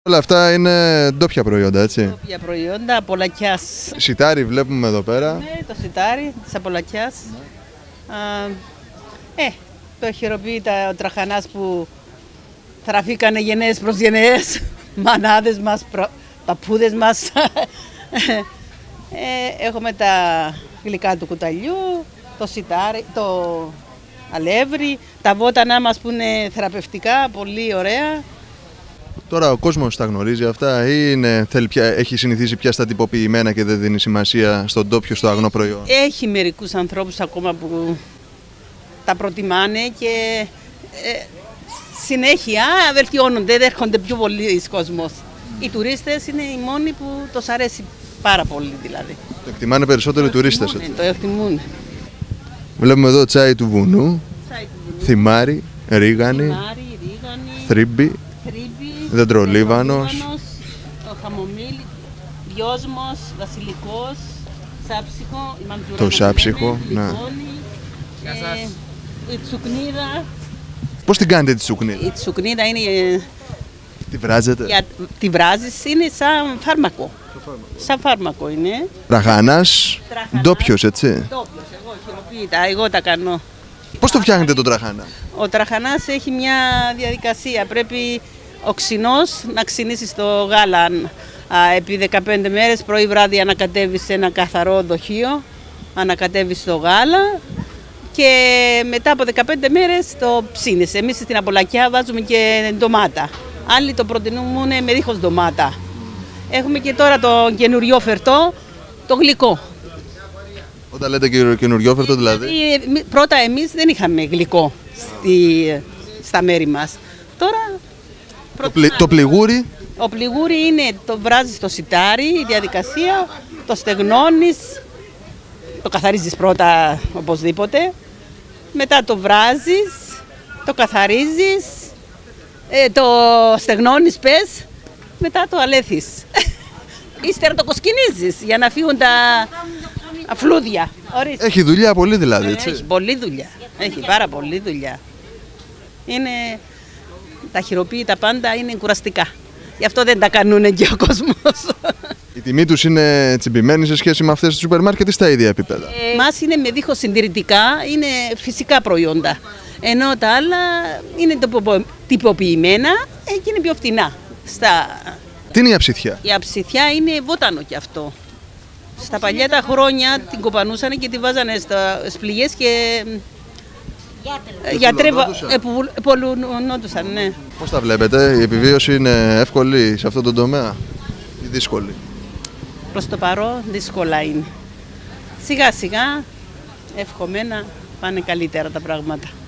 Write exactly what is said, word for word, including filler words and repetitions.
Όλα αυτά είναι ντόπια προϊόντα, έτσι. Ντόπια προϊόντα, Απολακιάς. Σιτάρι βλέπουμε εδώ πέρα. Ναι, το σιτάρι της Απολακιάς. Ναι. Α, ε, το χειροποίητα ο τραχανάς που θραφήκανε γενναίες προς γενναίες. Μανάδες μας, προ... παππούδες μας. ε, έχουμε τα γλυκά του κουταλιού, το σιτάρι, το αλεύρι, τα βότανά μας που είναι θεραπευτικά, πολύ ωραία. Τώρα ο κόσμος τα γνωρίζει αυτά ή είναι, θέλει πια, έχει συνηθίσει πια στα τυποποιημένα και δεν δίνει σημασία στον ντόπιο, στο αγνό προϊόν? Έχει μερικούς ανθρώπους ακόμα που τα προτιμάνε και ε, συνέχεια βελτιώνονται, δεν έρχονται πιο πολλοί κόσμος. Οι τουρίστες είναι οι μόνοι που τους αρέσει πάρα πολύ δηλαδή. Το εκτιμάνε περισσότερο οι τουρίστες. Έτσι. Το εκτιμούν. Βλέπουμε εδώ τσάι του βουνού, Τσάι του βουνού. θυμάρι, ρίγανη, Θυμάρι, ρίγανη, θρύμπι, θρύμπι, δεντρολίβανος, το χαμομήλι, δυόσμος, βασιλικός, σάψυχο, η μαντζουρά. Το σάψυχο, ναι. Ε, η τσουκνίδα. Πώς την κάνετε τη τσουκνίδα? Η τσουκνίδα είναι... Τη βράζετε? Για, τη βράζεις, είναι σαν φάρμακο. Σαν φάρμακο είναι. Τραχανάς, ντόπιος, έτσι. Ντόπιος, εγώ χειροποίητα, εγώ τα κάνω. Πώς το φτιάχνετε τον τραχανά? Ο τραχανάς έχει μια διαδικασία. Πρέπει ο ξινός να ξυνήσεις το γάλα α, επί δεκαπέντε μέρες, πρωί βράδυ ανακατεύεις σε ένα καθαρό δοχείο, ανακατεύεις το γάλα και μετά από δεκαπέντε μέρες το ψήνεις. Εμείς στην Απολακιά βάζουμε και ντομάτα. Άλλοι το προτιμούν με δίχως ντομάτα. Έχουμε και τώρα το καινουριό φερτό, το γλυκό. Όταν λέτε καινουριό φερτό δηλαδή? Δηλαδή, πρώτα εμείς δεν είχαμε γλυκό στη, στα μέρη μας. Τώρα... Το, πλη, το πληγούρι? Ο πληγούρι είναι, το βράζεις στο σιτάρι, η διαδικασία, το στεγνώνεις, το καθαρίζεις πρώτα οπωσδήποτε, μετά το βράζεις, το καθαρίζεις, ε, το στεγνώνεις πες, μετά το αλέθεις. Ύστερα το κοσκινίζεις για να φύγουν τα φλούδια. Ορίστε. Έχει δουλειά πολύ δηλαδή, έτσι? Έχει πολλή δουλειά, έχει πάρα πολλή δουλειά. Είναι... Τα χειροποίητα πάντα είναι κουραστικά. Γι' αυτό δεν τα κάνουν και ο κόσμος. Η τιμή τους είναι τσιμπημένη σε σχέση με αυτές του σούπερ μάρκετ ή στα ίδια επίπεδα? Ε, μας είναι με δίχως συντηρητικά, είναι φυσικά προϊόντα. Ενώ τα άλλα είναι τυποποιημένα και είναι πιο φτηνά. Στα... Τι είναι η αψιθιά? Η αψιθιά είναι βότανο κι αυτό. Στα παλιά τα χρόνια την κοπανούσαν και τη βάζανε στις πληγές και... Γιατροί πολλουνόντουσαν, ναι. Πώς τα βλέπετε, η επιβίωση είναι εύκολη σε αυτόν τον τομέα ή δύσκολη? Προς το παρόν δύσκολα είναι. Σιγά σιγά, εύχομαι να πάνε καλύτερα τα πράγματα.